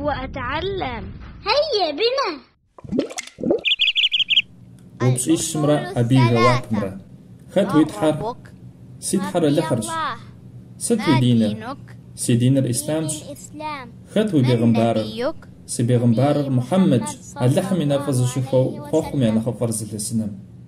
وأتعلم. هيا بنا. وبشيش مرة أبيها واتمرة خاتو يتحر سيتحر لحرش ستو دينر سي دينر إسلامش خاتو بيغمبارر سي بيغمبارر محمد اللحم ينفذ شفو خوخ من خفرز الإسلام